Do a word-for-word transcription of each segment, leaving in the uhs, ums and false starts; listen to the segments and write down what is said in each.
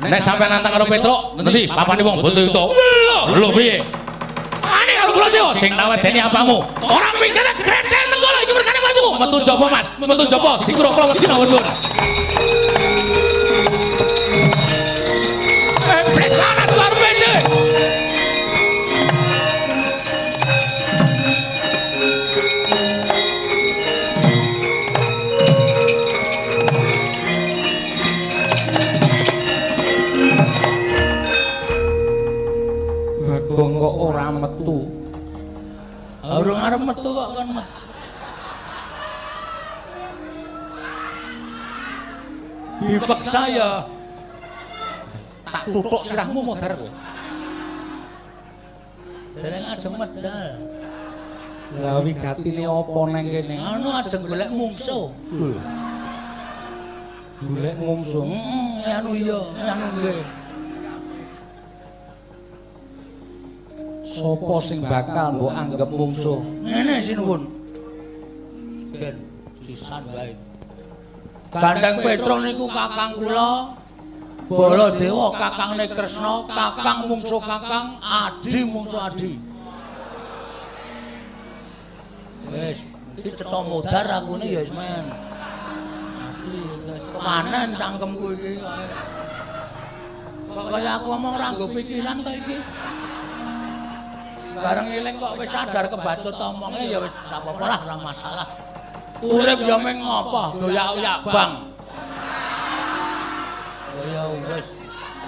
Nek sampean nantang karo Petruk, nanti papane wong bondo itu. Lho piye? Ani karo kula yo sing nawedeni apamu. Ora mikire gredel nenggolo iki mergane metu. Metu jopo Mas, metu jopo dikira kula wedi nawon. Eh, presanat luar biasa. Bagong kok ora metu. Urung arep metu kok kan metu. Dipaksa ya. Tak tutuk sirahmu modar kowe. Dereng ajeng medal. Lah wigatine apa nang kene? Anu ajeng golek mungsuh. Golek mungsuh. Heeh, anu iya, anu nggih. Sopo sing bakal mbok anggap mungsuh? Ngene sinuwun. Ben sisan wae. Gandeng Petruk niku kakang kula. Baladewa kakangne Kresna, kakang mungsuh kakang, adi mungsuh adi. Wis, iki cetha modar akune ya wis men. Asli, wis panen cangkemku iki kok. Kok kaya aku ngomong ora nggo pikiran kok iki. Bareng eling kok wis sadar kebacut omongne ya wis ora apa-apa lah, ora masalah. Urip ya ming ngopo, doyak-oyak bang. Ya wis.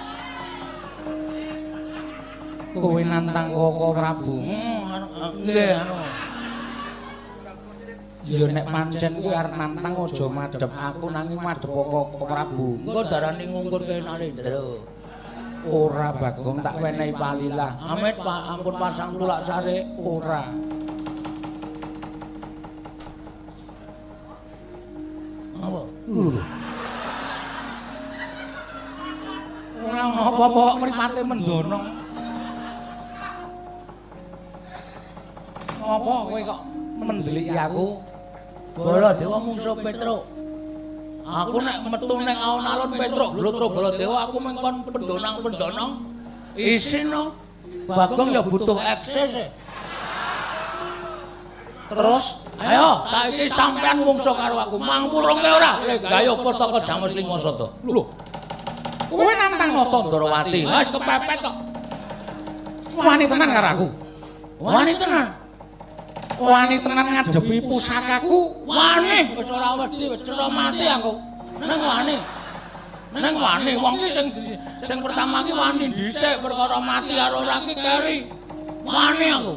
Kowe nantang Koko Prabu. Nggih anu. Ya nek pancen kowe arep nantang aja madhep aku nanging madhep Koko Prabu. Engko darani ngungkurke Narendra. Ora Bagong tak wenehi palilah. Amit Pak ampun pasang tulak sare ora. Apa? Lho. Ora ono apa-apa kok mripate mendono. Apa kowe kok mendeliki aku? Baladewa mungsuh Petruk. Aku nek metu ning alun-alun Petruk, Blutro Baladewa aku mengkon pendonang-pendonang isin no. Bagong ya butuh eksis. Terus, ayo saiki sampean mungsuh karo aku. Mangpurungke ora? Gayo Pustaka Jamus Lingasada. Lho. Kowe nantang Nata Ndrawati. Wis kepepet kok. Wani tenan karo aku. Wani tenan. Wani tenan ngadepi pusakaku. Wani wis ora wedi, wis cetha mati aku. Neng wani. Neng wani wong iki sing sing pertama iki wani dhisik perkara mati karo ora ki keri. Wani aku.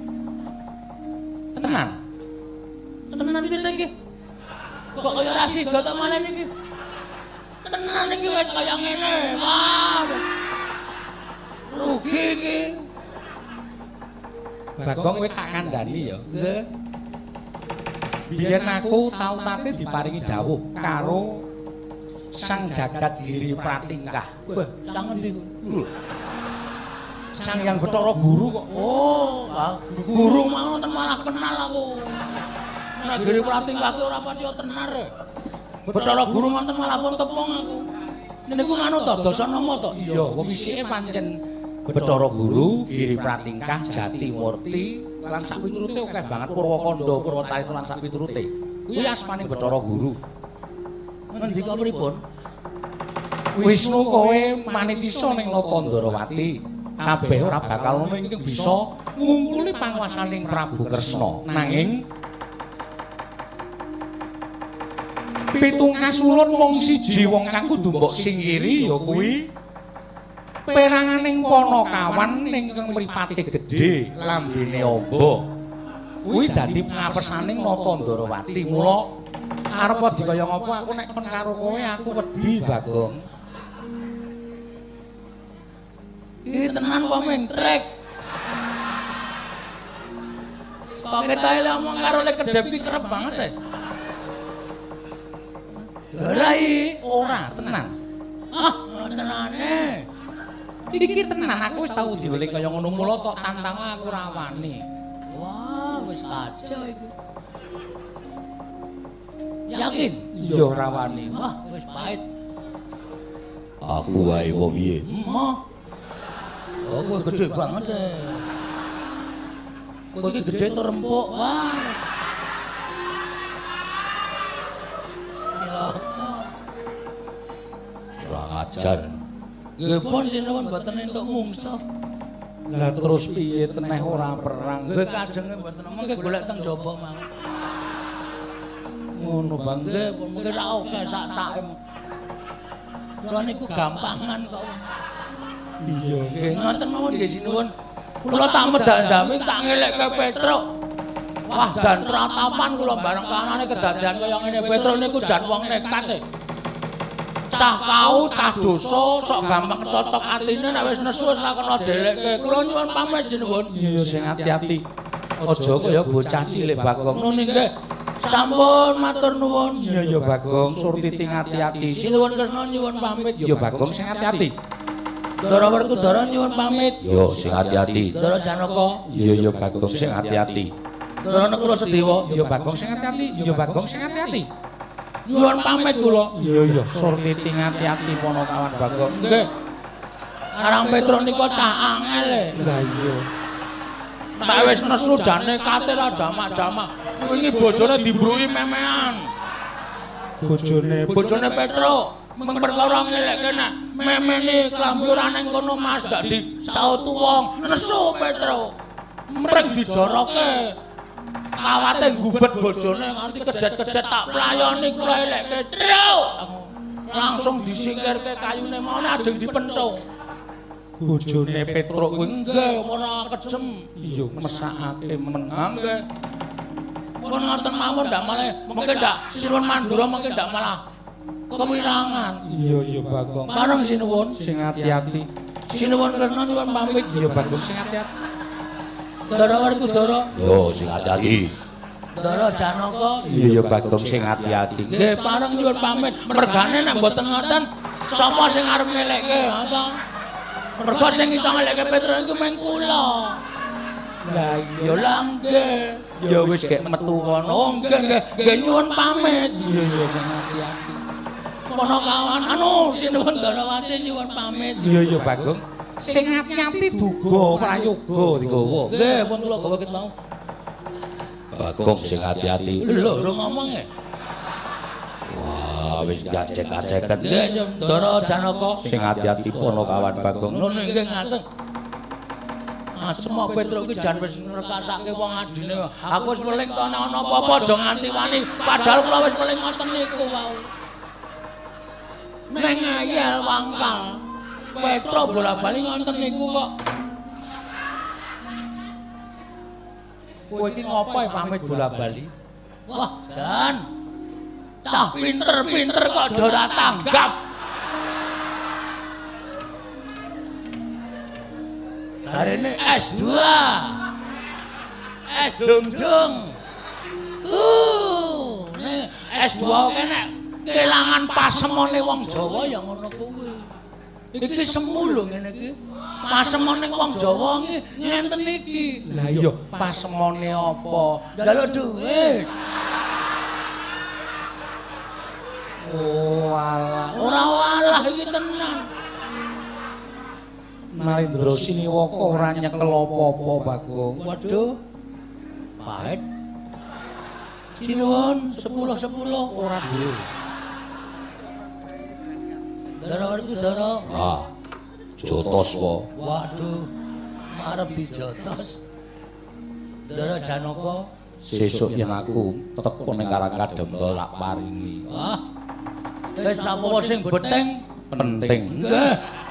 Tenan. Tenan iki iki. Kok kaya ra sida ta malah niki. Tenan iki wis kaya ngene. Wah. Rugi iki. Bagong kowe tak kandhani ya. Nggih. Biyen aku tau tate diparingi dawuh karo Sang Jagat Giri Pratingkah. Wah, cang endi kuwi? Sang Hyang Bathara Guru kok. Oh, guru mau ten malah kenal aku. Nek Giri Pratingkah ki ora patiya tenar. Bathara Guru manten malah pun tepung aku. Niku nganu to Dasanama to? Iya, wong wisike pancen Bathara Guru, Giri Pratingkah, Jati Murti lan sak piturute akeh banget Purwakanda, Purwacarita lan sak piturute. Kuwi asmane Bathara Guru. Ngendika pripun? Wisnu kowe manitisa ning Nata Ndrawati. Kabeh ora bakal ono ingkang bisa ngungkuli panguwasaning Prabu Kresna. Nanging pitungkas ulun mung siji wong kang kudu mbok singkiri ya kuwi peranganing Panakawan ingkang mripate gedhe lambene amba. Kuwi dadi pangapesaning Nata Ndrawati. Mula arep dikaya ngapa aku nek men karo kowe aku wedi Bagong. Iki tenan kok mentrek. Kok ketahe ngomong karo lek kedhepi kerep banget e. Gerai ora tenan. Ah, tenane. Iki tenan aku wis tau diweling kaya ngono mula tok tantang aku ora wani. Wah, wis aja iku. Yakin? Iya ora wani. Wah, wis pahit. Aku wae wong piye? Emoh. Oh, kowe gedhe banget e. Kowe iki gedhe tur empuk. Wah. Cilaka. Kurang ajar. Nggih pun sinuwun mboten entuk mungsuh. Lah terus piye teneh ora perang? Nggih kajenge mboten mengke golek teng jaba mawon. Ngono Bang. Nggih pun mengke ra oke sak-sake. Kula niku gampangan kok. Iya. Nggih ngoten mawon nggih sinuwun. Kula tak medal jami tak ngelekke Petruk. Wah jan tratapan kula bareng kanane kedadian kaya ngene. Petruk niku jan wong nekat e. Cah kau, cah dosa, sok gampang cocok atine nek wis nesu wis ra kena delekke. Kula nyuwun pamit sinuwun. Iya sing ati-ati. Aja kaya bocah cilik Bagong. Ngono nggih. Sampun matur nuwun. Iya ya Bagong, Surtiti ngati-ati. Sinuwun Kresna nyuwun pamit. Ya Bagong sing ati-ati. Ndara Werkudara nyuwun pamit. Yo sing ati-ati. Ndara Janaka. Iya ya Bagong sing ati-ati. Ndara Nekula Sedewa. Ya Bagong sing ati-ati. Ya Bagong sing ati-ati. Nyuwun pamit kula. Iya ya, Surtiti ngati-ati Ponokawan Bagong. Nggih. Arang Petruk nika cah angel e. Lah iya. Nek wis nesu jane kate ra jamak-jamak. Wingi bojone dibruki memean. Bojone Bojone Petruk mung perkara ngelekke nek memene klambi ora ning kono Mas dak disautu wong. Nesu Petruk. Mreng dijoroke. Kawate ngubet bojone nganti kejet-kejet tak playoni kula elekke. Truk. Langsung disingkirke kayune mau ajeng dipenthung. bojone Petruk kuwi Nggih, ora kejem. iya mesakake menang. Nggih. Pun ngoten mawon ndak malah mungkin ndak sinuwun Mandura mungkin ndak malah kemirangan. Iya iya Bagong. Bareng sinuwun Sing ati-ati. sinuwun Kresna nyuwun pamit. Iya Bagong sing ati-ati. Ndara Werkudara, Yo sing ati-ati. Ndara Janaka. Iya iya Bagong sing ati-ati. Nggih, pareng nyuwun pamit. Mergane nek mboten ngoten sapa sing arep ngelekke, ngoten. Mergo sing iso ngelekke Petruk iku mung kula. Lah Ya lah nggih. ya wis gek metu kono. Oh nggih nggih, nggih nyuwun pamit. Iya iya sing ati-ati. Ponokawan anu sinuwun Darawati nyuwun pamit. Iya iya Bagong. Sing ati-ati duga prayoga digawa. Nggih, pun kula gawa ket mau. Bagong sing ati-ati. Lho, ora ngomong e. Wah, wis gacek-gaceket. Nggih, Ndara Janaka. Sing ati-ati Ponokawan Bagong. Ngono nggih ngaten. Ah, semua Petruk iki jan wis ngrekasake wong adine. Aku wis meling to nek ana apa-apa aja nganti wani. Padahal kula wis meling ngoten niku wau. Ning ngayal wangkal. Petruk bola-bali ngoten niku kok. Kowe iki ngopo e pamit bola-bali? Wah, Jan. Cah pinter-pinter kok do ora tanggap. Karene S dua. S dung-dung. Uh, nek S dua oke nek kelangan pasemone wong Jawa ya ngono kuwi. Iki semu lho ngene iki. Pasemone wong Jawa iki ngenten iki. Lah iya pasemone apa? Njaluk dhuwit. Oh alah. Ora walah iki tenan. Narendra Siniwaka ora nyekel apa-apa Bagong. Waduh. Pahit. Sinuwun sepuluh sepuluh Ora duwe. Ndara Werkudara. Ah, jotos wae. Waduh. Arep dijotos. Ndara Janaka. Sesuk yen aku teko ning Karangkadempel tak paringi. Wah. Wis apa sing penting? Penting. Nggih.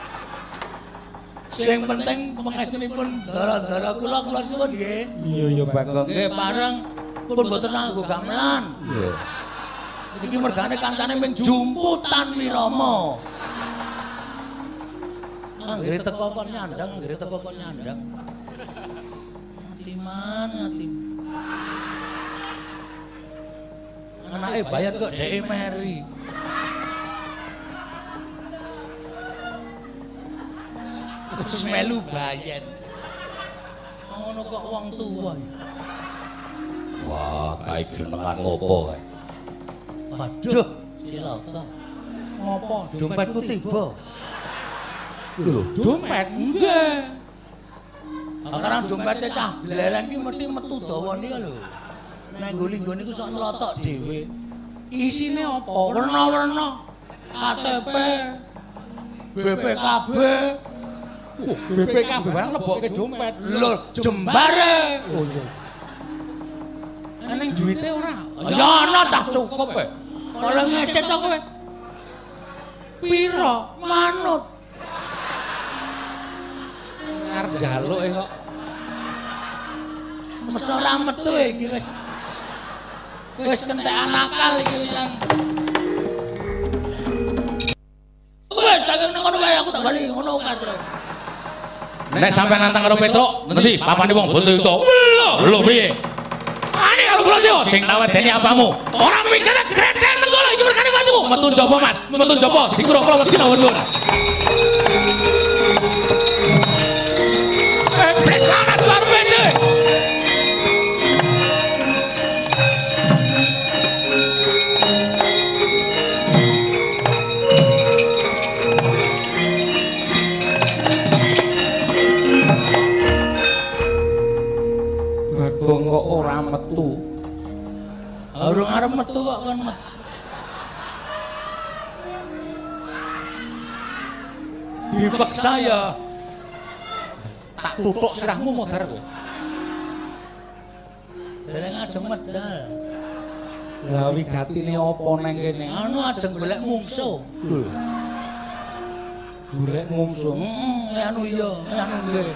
Sing penting pangestunipun ndara-ndara kula kula suwun nggih. Iya iya Bagong. Nggih pareng pun mboten sanggo gamelan. Iya. Iki mergane kancane ming jumputan Wirama. Anggere teko kon nyandang, anggere teko kon nyandang. Ngatiman, ngati. Anake bayar kok dheke meri. Terus melu bayar. Ngono kok wong tuwa. Wah, kae genengan ngopo kae? Waduh, cilaka. Ngopo? Dompetku tiba. Lho, dompet nggih. Karena dompete cah blereng iki mesti metu dawa nika lho. Nek nggone-nggone iku sok nlotok dhewe. Isine apa? Werna-werna. K T P, B P K B. Oh, B P K B barang lebokke dompet. Lho, jembare. Oh iya. Ning duwite ora. Ya ana cah cukup e. Ora ngecet to kowe. Piro? Manut. Arep njaluk e kok. Mesti ora metu iki wis. Wis kentekan akal iki wisan. Wis kagak ngono wae aku tak bali ngono kadro. Nek sampean nantang karo Petruk, nanti papane wong bondo itu. Lho piye? Ani karo kula yo sing nawedeni apamu. Ora mikir greten nenggolo iki merkane watu. Metu jopo Mas, metu jopo dikira kula wedi nang wendur. Eh, presanat baru bende. Bagong kok ora metu. Urung arep metu kok kan metu. Dipaksa ya. Tak tutuk sirahmu modar kowe. Dereng ajeng medal. Lah wigatine apa nang kene? Anu ajeng golek mungsuh. Lho. Golek mungsuh. Heeh, anu iya, anu nggih.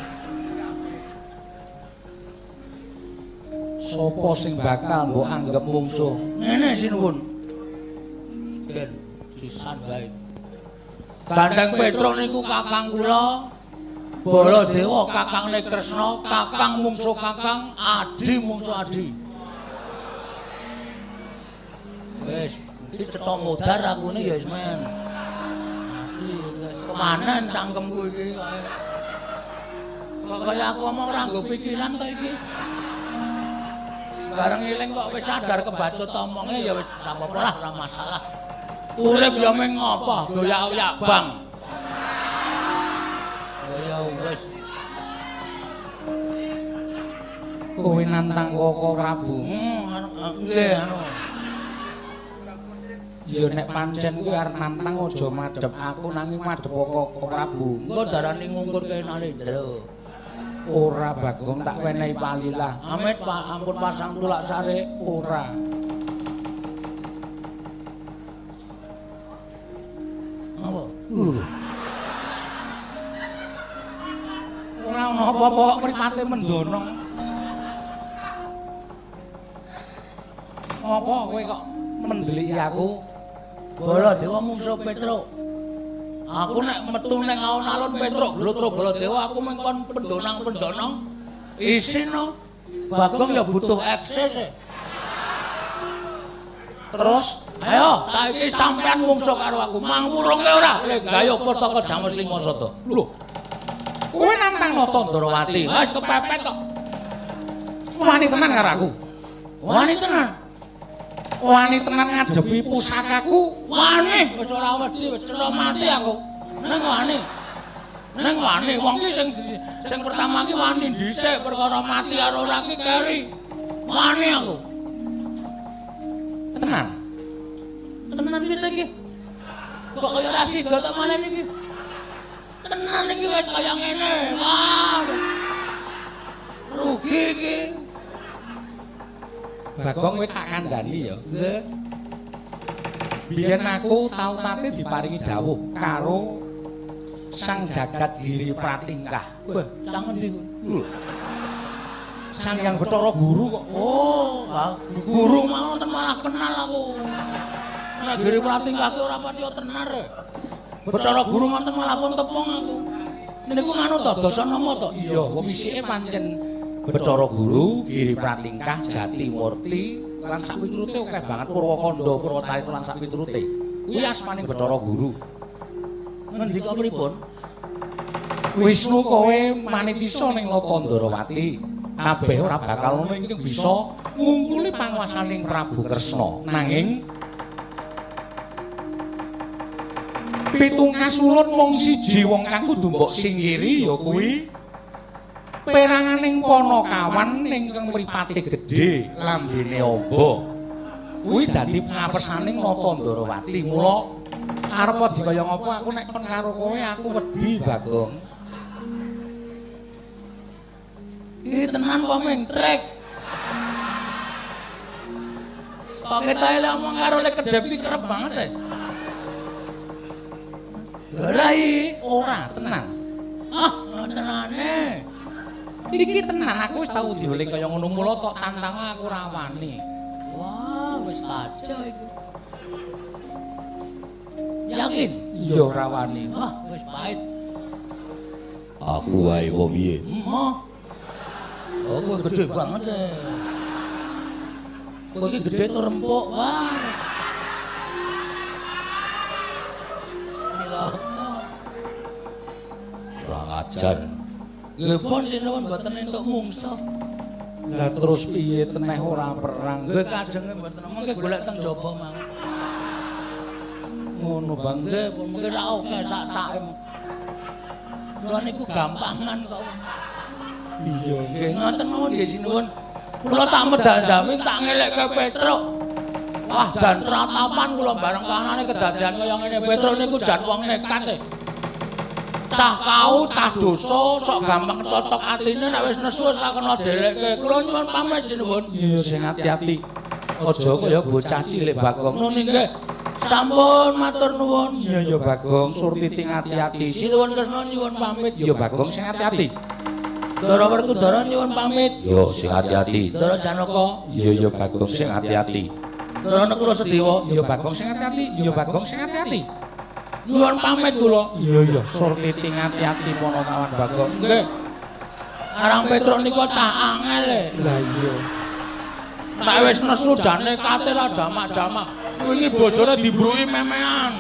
Sopo sing bakal mbok anggap mungsuh? Ngene sinuwun. Ken sisan bae. Gandeng Petruk niku kakang kula. Baladewa kakangne Kresna, kakang mungsuh kakang, adi mungsuh adi. Wis, iki cetha modar akune ya wis men. Asli wis kemanen cangkemku iki kok. Kok kaya aku omong ora nggo pikiran kok iki. Bareng eling kok wis sadar kebacut omonge ya wis ora apa-apa lah, ora masalah. Urip ya meng apa, doyak-oyak bang. Ya wis. Kowe nantang Koko Prabu. Hmm, nggih anu. Ya nek pancen kuwi arep nantang aja madhep aku nanging madhep Koko Prabu. Engko darani ngungkur kenane, Ndra. Ora Bagong tak wenehi palilah. Amit Pak, ampun pasang tulak sare ora. Apa? Lho. Ora ono apa-apa kok mripate mendono. Apa kowe kok mendeliki aku? Baladewa mungsuh Petruk. Aku nek metu ning alun-alun Petruk, Glutro Baladewa aku mengkon pendonang-pendonong isin no. Bagong ya butuh eksis e. Terus, ayo saiki sampean mungsuh karo aku, mangwurungke ora? Eh, gayo Pustaka Jamus Lima Sada. Lho. Kowe nantang Nata Ndrawati. Wis kepepet kok. Wani tenan karo aku. Wani tenan. Wani tenan ngadepi pusakaku. Wani wis ora wedi, wis cetha mati aku. Neng wani. Neng wani wong ki sing sing pertama ki wani dhisik perkara mati karo ora ki keri. Wani aku. Tenan. Tenan iki iki. Kok kaya ra sida ta malah niki. Tenan iki wis kaya ngene. Wah. Rugi iki. Bagong kowe tak kandhani ya. Nggih. Biyen aku tau tate diparingi dawuh karo Sang Jagat Giri Pratingkah. Wah, cah ngendi kuwi? Sang Hyang Bathara Guru kok. Oh, guru mau ten malah kenal aku. Nek Giri Pratingkah ki ora pati tenar. Bathara Guru manten malah pun tepung aku. Niku manut to Dasanama to? Iya, wong isike pancen Bathara Guru, Giri Pratingkah, Jati Murti lan sak piturute akeh banget Purwakanda, Purwacarita lan sak piturute. Kuwi asmaning Bathara Guru. Ngendika pripun? Wisnu kowe manitisa ning Nata Ndrawati. Kabeh ora bakal ono ing bisa ngumpuli panguwasaning Prabu Kresna. Nanging Pitungas ulun mung siji wong kang kudu mbok singkiri ya kuwi peranganing Panakawan ingkang mripate gedhe lambene amba. Kuwi dadi ngapersaning Natandrawati. Mula arep dikaya ngapa aku nek kon karo kowe aku wedi, Bagong. Iki tenan apa mentrek? Kok ketae ngomong karo lek kedhep iki kerep banget e. Gerai ora tenan. Ah, tenane. Iki tenan aku wis tau dioling kaya ngono mula tok tantang aku ora wani. Wah, wis kaca iku. Yakin? Iya ora wani. Wah, wis pahit. Aku wae kok piye? Emoh. Oh, kowe gedhe banget e. Kowe iki gedhe tur empuk. Wah. Ora ajar. Nggih pun sinuwun mboten entuk mungsuh. Lah terus piye teneh ora perang? Nggih kajenge mboten mengke golek teng jaba mawon. Ngono Bang. Nggih pun mengke ra oke sak-sake. Lha niku gampangan kok. Iya nggih ngoten mawon nggih sinuwun. Kula tak medal jami tak ngelekke Petruk. Wah jan tratapan kula bareng kanane kedadian kaya ngene Petruk niku jan wong nekat e. Cah kau, cah dosa, sok gampang cocok atine nek wis nesu ora kena delekke. Kula nyuwun pamit sinuwun. Iya sing ati-ati. Aja kaya bocah cilik Bagong. Ngono nggih. Sampun matur nuwun. Iya ya Bagong, Surtiti ati-ati. Sinuwun Kresna nyuwun pamit. Ya Bagong sing ati-ati. Dara Werkudara nyuwun pamit. Yo sing ati-ati. Dara Janaka. Iya ya Bagong sing ati-ati. Dara Nekula Sedewa. Ya Bagong sing ati-ati. Ya Bagong sing ati-ati. Nyuwun pamit kula. Iya iya, Surtiti ati-ati Panakawan Bagong. Nggih. Arang Petruk niku cah angel e. Lah iya. Nek wis nesu jane kate ra jamak-jamak. Wingi bojone dibrungi memean.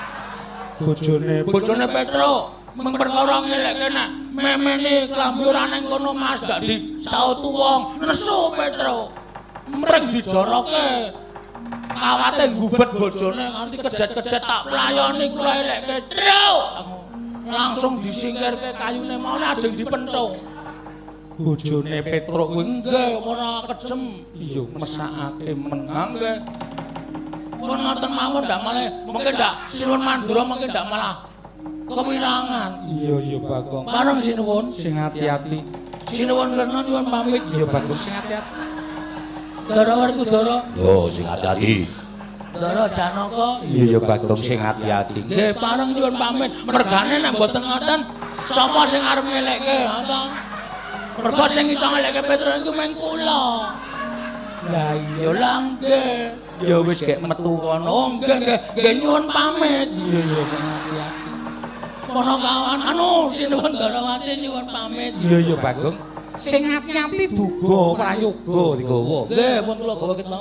Bojone bojone Petruk mung perkara ngelekke nek memene klambi ora ning kono Mas gak disaut wong. Nesu Petruk. Mreng dijoroke. Awate gubet bojone nganti kejet-kejet tak playoni kula elekke truk. Langsung disingkirke kayune mau ajeng dipenthung. Bojone Petruk kuwi nggih ora kejem. Iya mesakake menang nggih. Pun ngoten mawon ndak malah mungkin ndak Sinuwun Mandura mungkin ndak malah kewirangan. Iya iya Bagong. Pareng sinuwun sing ati-ati. Sinuwun Kresna nyuwun pamit. Iya Bagong sing ati-ati. Dara Werkudara. Yo sing ati-ati. Dara Janaka. Iya ya Bagong sing ati-ati. Nggih, pareng nyuwun pamit. Mergane nek mboten ngoten, sapa sing arep ngelekke, ngoten. Mergo sing iso ngelekke Petruk iku mung kula. Lah iya lah nggih. Ya wis gek metu kono. Oh nggih nggih, nggih nyuwun pamit. Iya iya sing ati-ati. Panakawan anu sinuwun Darawati nyuwun pamit. Iya iya Bagong. Sing ati-ati duga prayoga digawa. Nggih, pun kula gawa ket mau.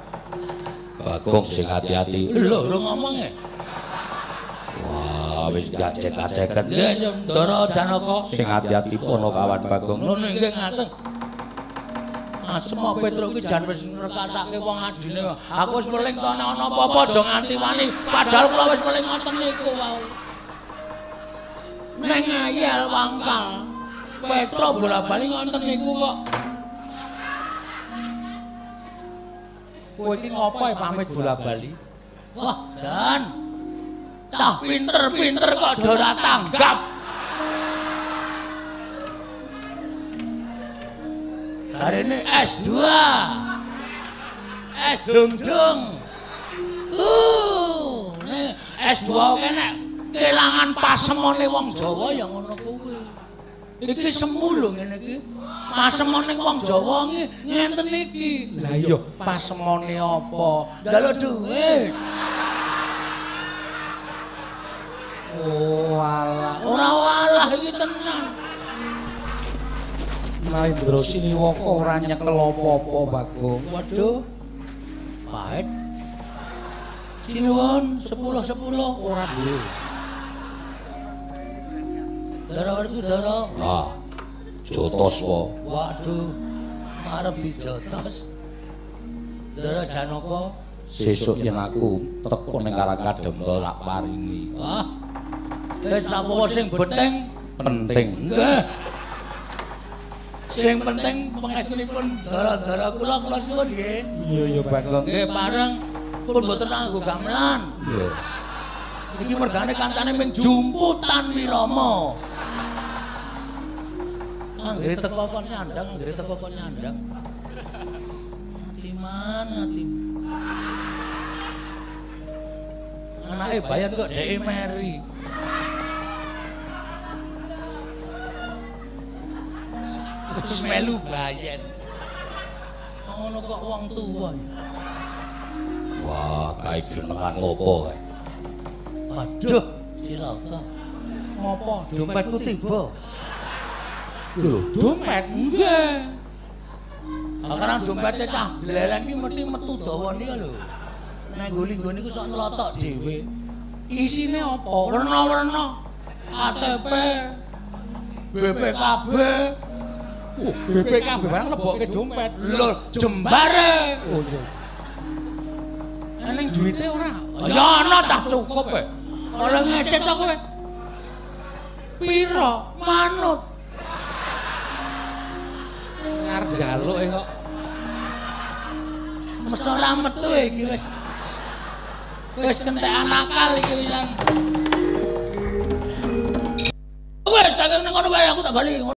Bagong sing ati-ati. Lho, ora ngomong e. Wah, wis gacek-gaceken. Nggih, Dara Janaka Sing ati-ati Panakawan Bagong. ngono nggih ngaten. Asma Petruk iki jan wis ngrekasake wong adine. Aku wis meling to nek ana apa-apa aja nganti wani. Padahal kula wis meling ngoten niku wau. Neng ngayal wangkal. Petruk bola-bali ngoten niku kok. Kowe iki ngopo e pamit bola-bali? Wah, Jan. Cah pinter-pinter kok do ora tanggap. Karene S dua. S dung-dung. Uh, nek S dua oke nek kelangan pasemone wong Jawa ya ngono kuwi. Iki semu lho ngene iki. Pasemone wong Jawa iki ngenten iki. Lah iya, pasemone apa? Njaluk dhuwit. Oh alah, ora walah iki tenan. Narendra Siniwaka ora nyekel apa-apa, Bagong. Waduh. Pahit. Sinuwun sepuluh sepuluh ora duwe. Dara Werkudara. Ah. Jotos po. Waduh. Arep dijotos. Dara Janaka. Sesuk yen aku teko ning Karangkadempel tak paringi. Wah. Wis apa sing penting? Penting. Nggih. Sing penting pangestunipun dara-dara kula kula suwun nggih. Iya ya Bagong. Nggih pareng pun mboten nganggo gamelan. Iya. Iki mergane kancane ming jumputan Wirama. Anggere teko kon nyandang, anggere teko kon nyandang. Atiman, atiman. Anake bayan kok dheke meri. Terus melu bayan. Ngono kok wong tuwa. Wah, kae genengan ngopo kae? Waduh, cilaka. Ngopo? Dompetku tiba. Lho, dompet nggih. Sekarang dompetnya cah belerang ini mesti metu dawa nih lho. Nek goli-goli ku sok ngelotok dhewe. Isine apa? Werna-werna. K T P, B P K B. Oh, B P K B barang lebokke dompet. Lho, jembare. Oh iya. Eneng duwite ora? Ya ana cah cukup e. Ora ngecek to kowe. Piro? Manut. Arep njaluk e kok. Wis ora metu iki wis. Wis kentekan akal iki wisan. Wis kakek nang kono wae aku tak bali.